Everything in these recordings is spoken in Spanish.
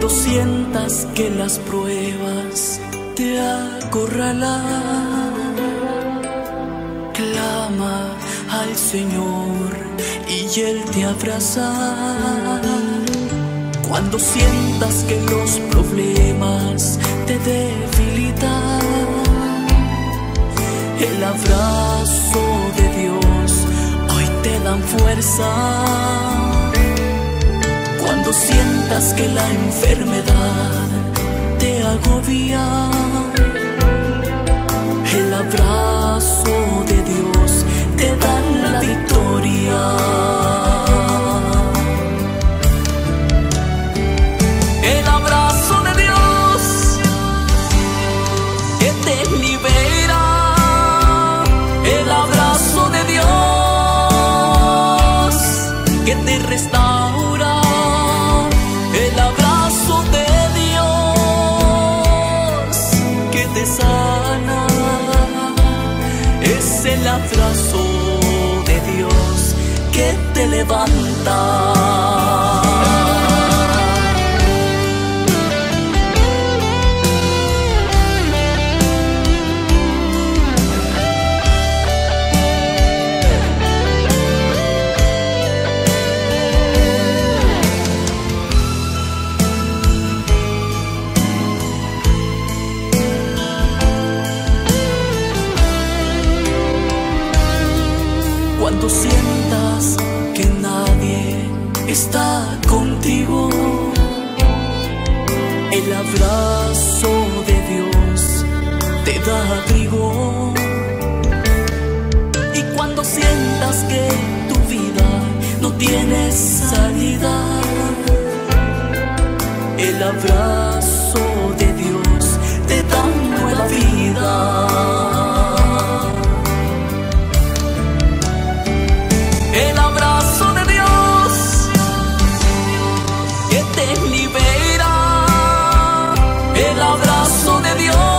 Cuando sientas que las pruebas te acorralan, clama al Señor y Él te abrazará. Cuando sientas que los problemas te debilitan, el abrazo de Dios hoy te dan fuerza. Cuando sientas que la enfermedad te agobia, el abrazo de Dios te da la victoria. El abrazo de Dios que te libera, el abrazo de Dios que te restaura, el abrazo de Dios que te sana. Es el abrazo de Dios que te levanta. Cuando sientas que nadie está contigo, el abrazo de Dios te da abrigo. Y cuando sientas que tu vida no tiene salida, el abrazo de Dios te da nueva vida. El abrazo de Dios que te libera, el abrazo de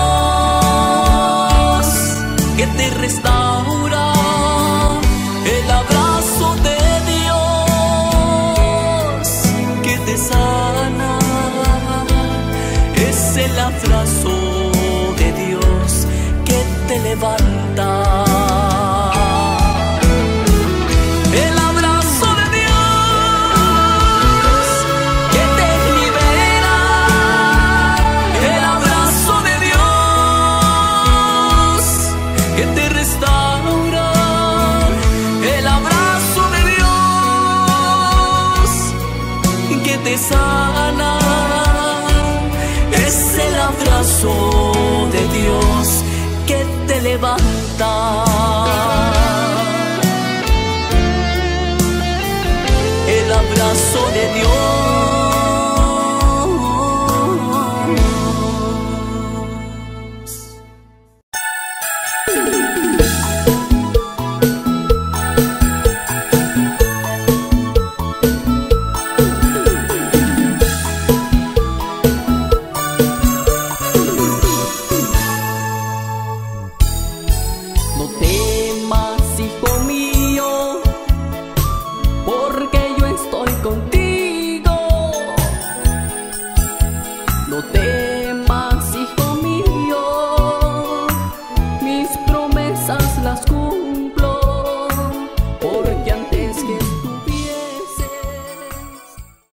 Dios que te restaura, el abrazo de Dios que te sana. Es el abrazo de Dios que te levanta. El abrazo de Dios que te libera, el abrazo de Dios que te restaura, el abrazo de Dios que te sana. Es el abrazo de Dios que te levanta. El abrazo de Dios. No temas, hijo mío, porque yo estoy contigo. No te